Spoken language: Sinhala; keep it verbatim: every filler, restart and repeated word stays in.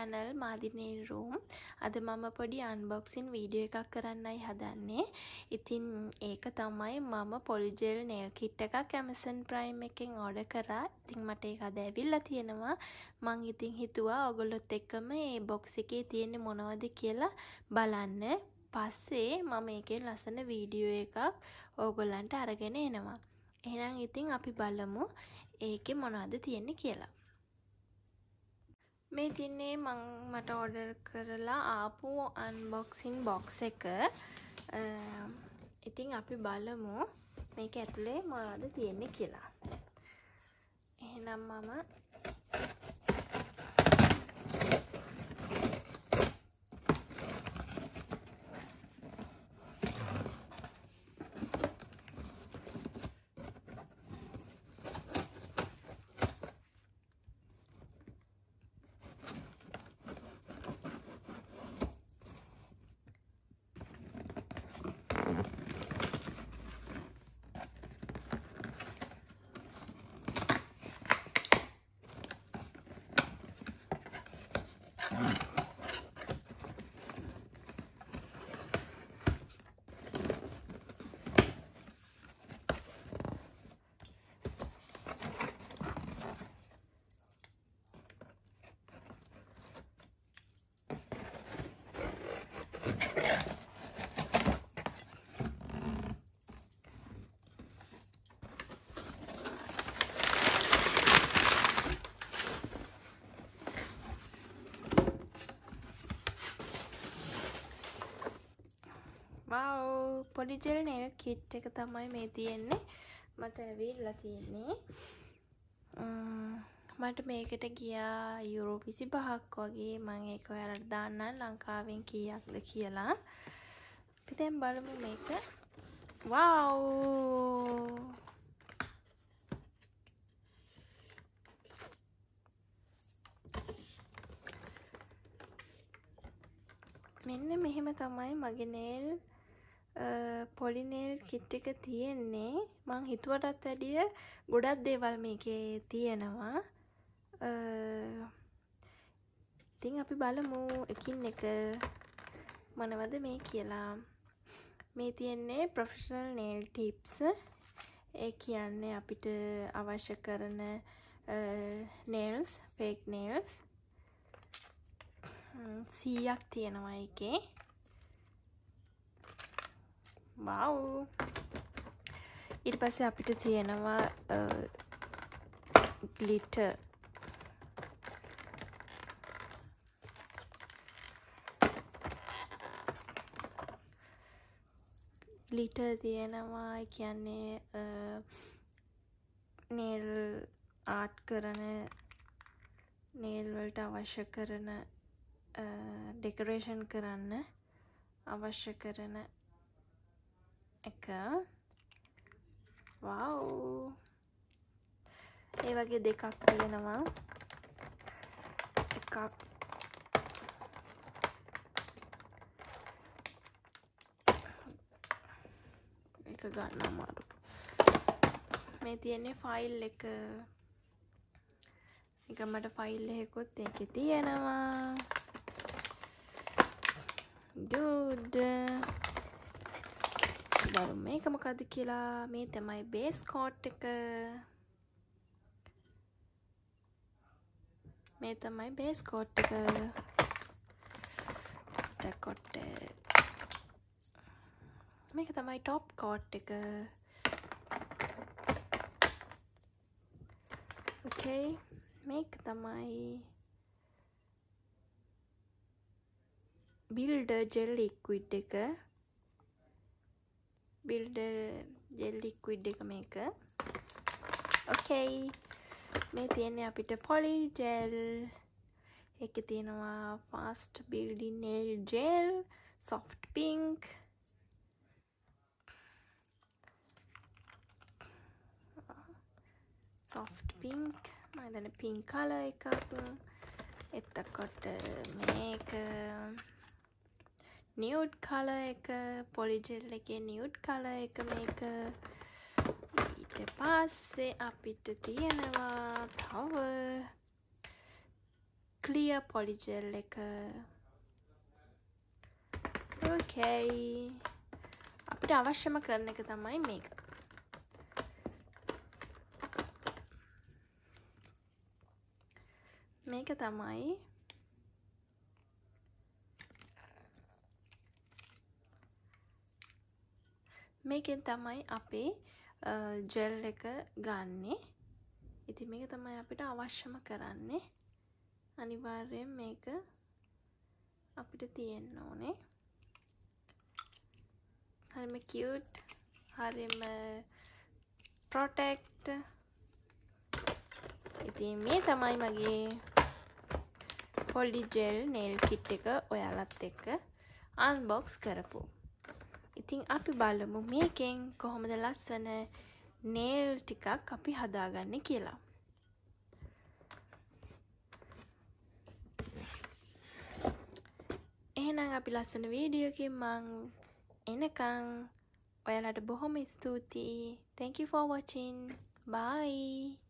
channel Madhi nail room. අද මම පොඩි unboxing video එකක් කරන්නයි හදන්නේ. ඉතින් ඒක තමයි මම polygel nail kit එකක් Amazon Prime එකෙන් order කරා. ඉතින් මට ඒක අද ඇවිල්ලා තියෙනවා. මං ඉතින් හිතුවා ඔයගොල්ලොත් එක්කම මේ box එකේ තියෙන්නේ මොනවද කියලා බලන්න. පස්සේ මම මේකේ ලස්සන වීඩියෝ එකක් ඕගොල්ලන්ට අරගෙන එනවා. එහෙනම් ඉතින් අපි බලමු ඒකේ මොනවද තියෙන්නේ කියලා. මේ තින්නේ මං මට ඕඩර් කරලා ආපු අන්බොක්සින් බොක්ස් එක. ඉතින් අපි බලමු මේක ඇතුලේ මොනවද තියෙන්නේ කියලා. එහෙනම් මම wow polygel nail kit එක තමයි මේ තියෙන්නේ. මට ඇවිල්ලා තියෙන්නේ. මට මේකට ගියා යුරෝ විසිපහක් වගේ. මම ඒක ඔයාලට දාන්නම් ලංකාවෙන් කීයක්ද කියලා. අපි දැන් බලමු මේක. wow මෙන්න මෙහෙම තමයි මගේ nail poly nail kit එක තියෙන්නේ. මං හිතුවටත් වැඩිය ගොඩක් දේවල් මේකේ තියෙනවා. ඉතින් අපි බලමු එකින් එක මොනවද මේ කියලා. මේ තියෙන්නේ professional nail tips. ඒ කියන්නේ අපිට අවශ්‍ය කරන nails, fake nails සීයක් තියෙනවා එකේ. wow ඊට පස්සේ අපිට තියෙනවා glitter. glitter තියෙනවා. ඒ කියන්නේ nail art කරන nail වලට අවශ්‍ය කරන ඩෙකොරේෂන් කරන්න අවශ්‍ය කරන එක. wow ඒ වගේ දෙකක් තියෙනවා. එකක් එක ගන්න අමාරු. මේ තියෙන්නේ ෆයිල් එක. එක මට ෆයිල් එකකුත් ඒකේ තියෙනවා. good බලමු මේක මොකද්ද කියලා. මේ තමයි බේස් කෝට් එක. මේ තමයි බේස් කෝට් එක. කොට මේක තමයි টপ කෝට් එක. okay මේක තමයි builder gel liquid එක. builder gel liquid එක මේක. okay මේ තියෙන්නේ අපිට polygel. එකේ තියෙනවා fast building nail gel soft pink. soft pink මම දැන් pink color එකක්. එතකොට මේක nude color එක. polygel එකේ nude color එක මේක. ඊට පස්සේ අපිට තියෙනවා තව clear polygel එක. okay අපිට අවශ්‍යම කරන එක තමයි මේක. මේක තමයි මේකෙන් තමයි අපේ ජෙල් එක ගන්නෙ. ඉතින් මේක තමයි අපිට අවශ්‍යම කරන්නේ. අනිවාර්යෙන් මේක අපිට තියෙන්න ඕනේ. හරිම cute, හරිම protect. ඉතින් මේ තමයි මගේ polygel nail kit එක ඔයාලත් එක්ක unbox කරපු. ඉතින් අපි බලමු මේකෙන් කොහොමද ලස්සන nail ටිකක් අපි හදාගන්නේ කියලා. එහෙනම් අපි ලස්සන වීඩියෝ එකකින් මං එනකන් ඔයාලට බොහොම ස්තුතියි. Thank you for watching. Bye.